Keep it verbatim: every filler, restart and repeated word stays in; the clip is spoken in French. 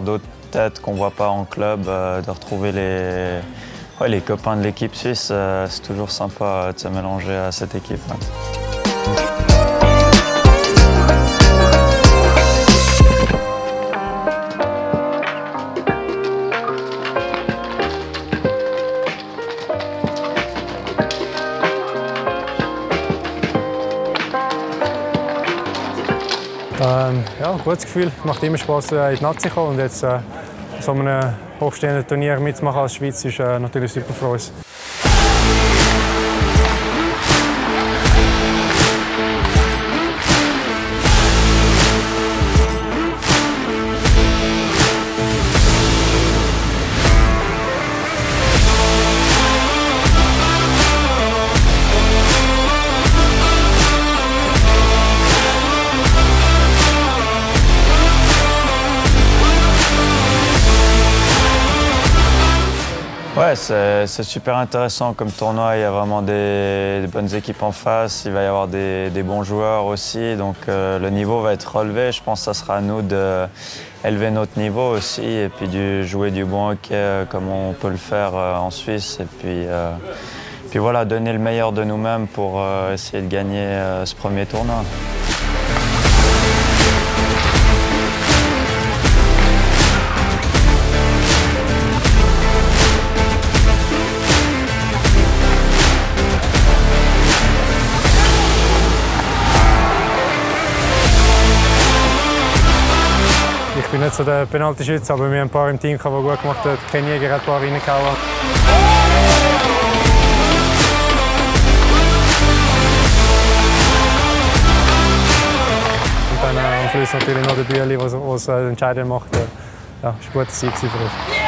d'autres têtes qu'on ne voit pas en club, euh, de retrouver les, ouais, les copains de l'équipe suisse. Euh, c'est toujours sympa de se mélanger à cette équipe. Ouais. Ähm, ja, gutes Gefühl. Macht immer Spaß, in die Nazi zu kommen. Und jetzt äh, so einem hochstehenden Turnier mitzumachen als Schweiz ist äh, natürlich super für uns. Ouais, c'est super intéressant comme tournoi. Il y a vraiment des, des bonnes équipes en face. Il va y avoir des, des bons joueurs aussi. Donc euh, le niveau va être relevé. Je pense que ça sera à nous d'élever notre niveau aussi et puis de jouer du bon hockey euh, comme on peut le faire euh, en Suisse. Et puis, euh, puis voilà, donner le meilleur de nous-mêmes pour euh, essayer de gagner euh, ce premier tournoi. Ich bin nicht so der Penaltyschütze, aber wir haben ein paar im Team, die gut gemacht haben. Ken Jäger hat ein paar reingehauen. Und dann äh, am Schluss natürlich noch der Bühli, der es entscheidend macht. Ja, das war ein guter Sieg für uns.